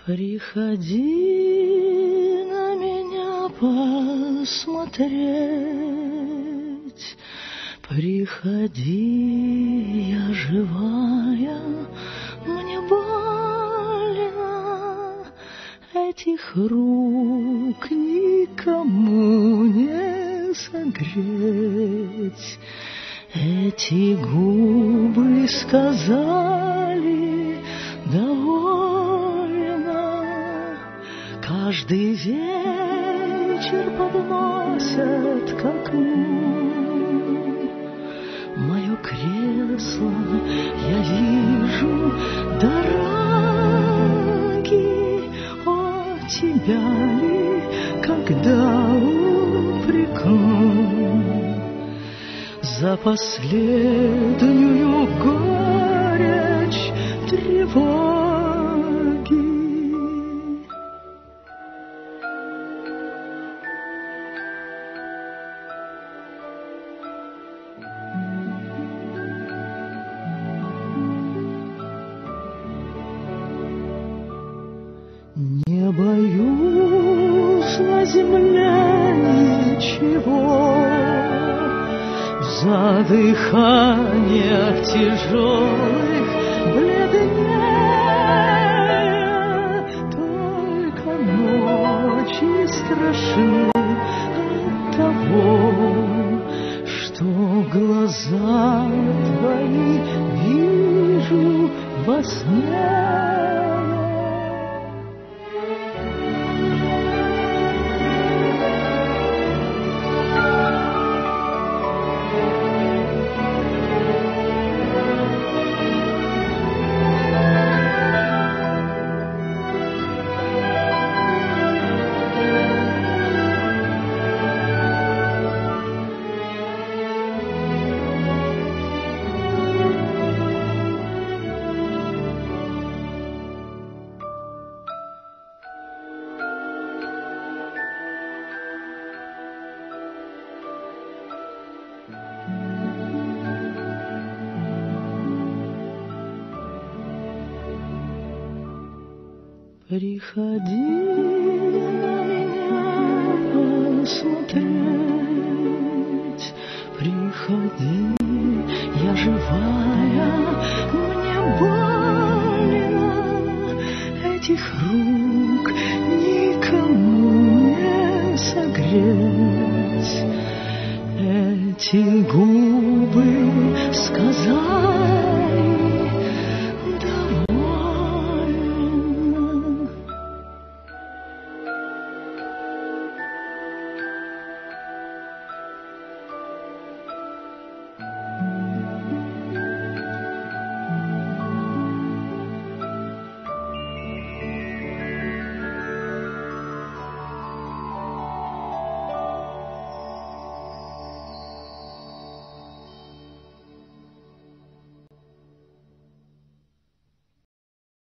Приходи на меня посмотреть, приходи, я живая, мне больно, этих рук никому не согреть. Эти губы сказали довольно, каждый вечер подносят к окну. Мое кресло я вижу дороги, о, тебя ли когда упрекну за последнюю горечь тревоги? Не боюсь на земле ничего, в задыханиях тяжелых бледнее, только ночи страшны от того, что глаза твои вижу во сне. Приходи на меня посмотреть, приходи, я живая, мне больно, этих рук никому не согреть. Эти губы сказали